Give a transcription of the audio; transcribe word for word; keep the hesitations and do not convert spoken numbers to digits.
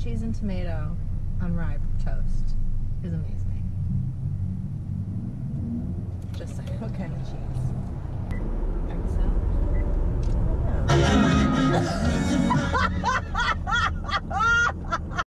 cheese and tomato on rye toast is amazing. Just saying. What kind of cheese?